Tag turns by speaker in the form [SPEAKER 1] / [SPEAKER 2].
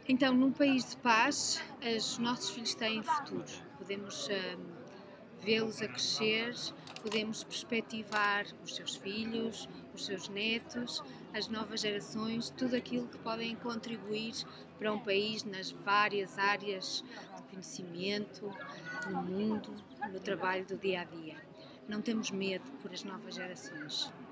[SPEAKER 1] Então, num país de paz, os nossos filhos têm futuro. Podemos vê-los a crescer, podemos perspectivar os seus filhos, os seus netos, as novas gerações, tudo aquilo que podem contribuir para um país nas várias áreas de conhecimento, no mundo, no trabalho do dia a dia. Não temos medo por as novas gerações.